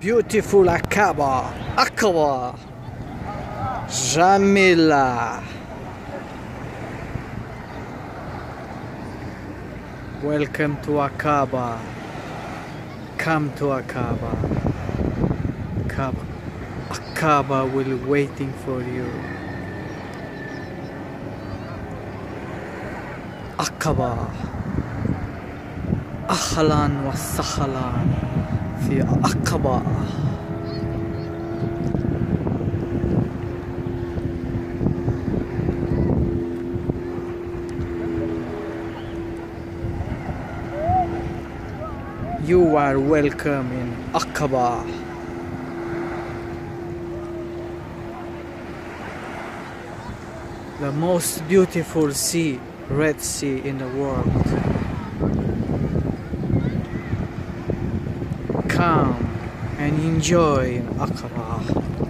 beautiful Aqaba, Jamila. Welcome to Aqaba. Come to Aqaba. Aqaba will waiting for you. Aqaba. أهلا وسهلا في Aqaba. You are welcome in Aqaba. The most beautiful sea, Red Sea in the world. Come and enjoy in Aqaba.